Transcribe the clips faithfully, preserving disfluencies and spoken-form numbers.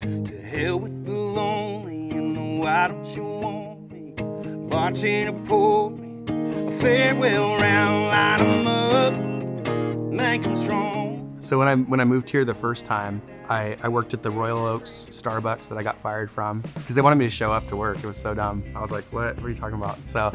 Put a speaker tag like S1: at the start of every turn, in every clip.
S1: To hell with the lonely and the why don't you want me? Bartender pour me a farewell round, light 'em up, make 'em strong.
S2: So when I when I moved here the first time, I, I worked at the Royal Oaks Starbucks that I got fired from because they wanted me to show up to work. It was so dumb. I was like, what? What are you talking about? So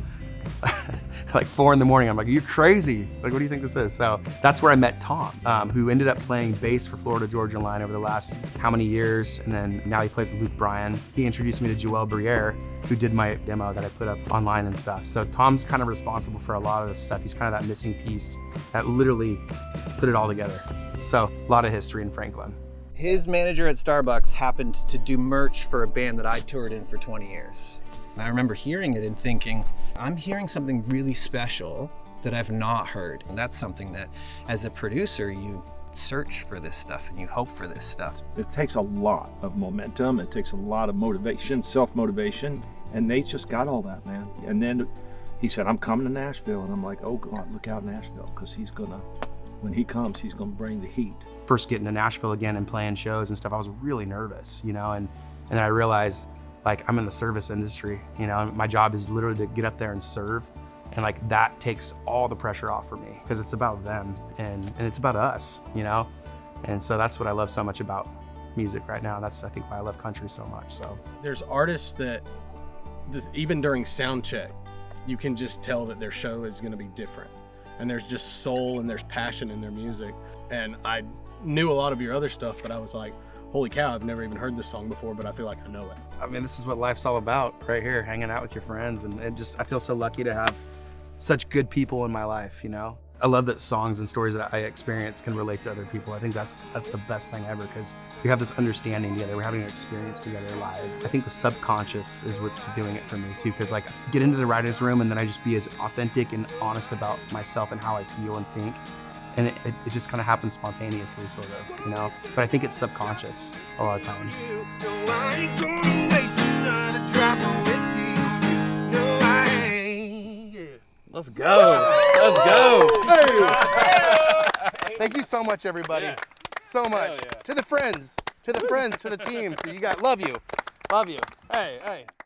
S2: like four in the morning, I'm like, you're crazy. Like, what do you think this is? So that's where I met Tom, um, who ended up playing bass for Florida Georgia Line over the last how many years, and then now he plays with Luke Bryan. He introduced me to Joel Briere, who did my demo that I put up online and stuff. So Tom's kind of responsible for a lot of this stuff. He's kind of that missing piece that literally put it all together. So a lot of history in Franklin.
S3: His manager at Starbucks happened to do merch for a band that I toured in for twenty years. And I remember hearing it and thinking, I'm hearing something really special that I've not heard. And that's something that, as a producer, you search for this stuff and you hope for this stuff.
S4: It takes a lot of momentum. It takes a lot of motivation, self-motivation. And Nate's just got all that, man. And then he said, I'm coming to Nashville. And I'm like, oh God, look out Nashville, because he's gonna, when he comes, he's gonna bring the heat.
S2: First getting to Nashville again and playing shows and stuff, I was really nervous, you know, and, and then I realized, like, I'm in the service industry, you know, my job is literally to get up there and serve, and like that takes all the pressure off for me because it's about them and, and it's about us, you know, and so that's what I love so much about music right now. That's, I think, why I love country so much. So
S5: there's artists that this, even during sound check, you can just tell that their show is going to be different, and there's just soul and there's passion in their music. And I knew a lot of your other stuff, but I was like, holy cow, I've never even heard this song before, but I feel like I know it.
S2: I mean, this is what life's all about right here, hanging out with your friends. And it just, I feel so lucky to have such good people in my life, you know? I love that songs and stories that I experience can relate to other people. I think that's that's the best thing ever, because we have this understanding together. We're having an experience together live. I think the subconscious is what's doing it for me too, because like get into the writer's room and then I just be as authentic and honest about myself and how I feel and think. And it, it, it just kind of happens spontaneously, sort of, you know? But I think it's subconscious a lot of times.
S3: Let's go. Let's go.
S1: Hey. Thank you so much, everybody. Yeah. So much. Yeah. To the friends, to the friends, to the team. You got, love you. Love you. Hey, hey.